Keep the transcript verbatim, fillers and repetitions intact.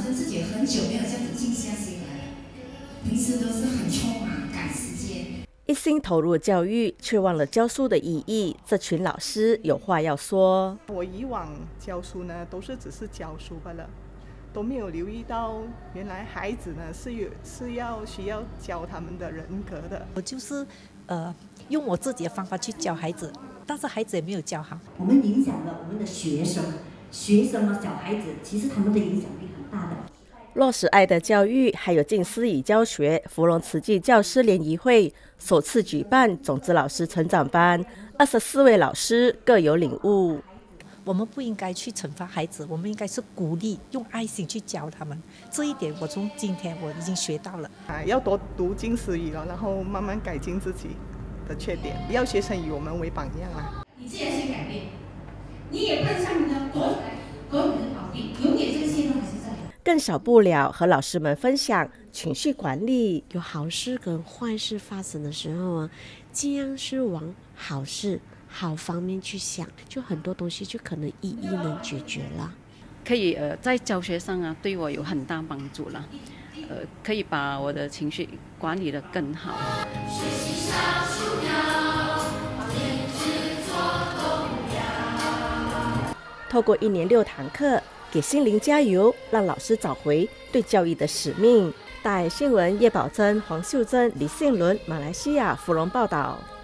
像自己很久没有这样子静下心来了，平时都是很匆忙赶时间。 一心投入教育，却忘了教书的意义。这群老师有话要说。 我以往教书呢，都是只是教书罢了，都没有留意到原来孩子呢是有是要需要教他们的人格的。 我就是呃用我自己的方法去教孩子，但是孩子也没有教好。 我们影响了我们的学生，学生和小孩子，其实他们的影响力很大的。 落实爱的教育，还有近思语教学，芙蓉慈济教师联谊会首次举办种子老师成长班，二十四位老师各有领悟。 我们不应该去惩罚孩子，我们应该是鼓励，用爱心去教他们。这一点我从今天我已经学到了。 啊，要多读经思语了，然后慢慢改进自己的缺点，要学生以我们为榜样啊！ 你自己先改变，你也不能像你的国国语的宝地，永远这个线都还是在。 更少不了和老师们分享情绪管理。 有好事跟坏事发生的时候啊，尽量是往好事、好方面去想，就很多东西就可能一一能解决了。 可以呃，在教学上啊，对我有很大帮助了。呃，可以把我的情绪管理得更好。 透过一年六堂课，给心灵加油，让老师找回对教育的使命。大爱新闻叶宝珍、黄秀珍、李信伦，马来西亚芙蓉报道。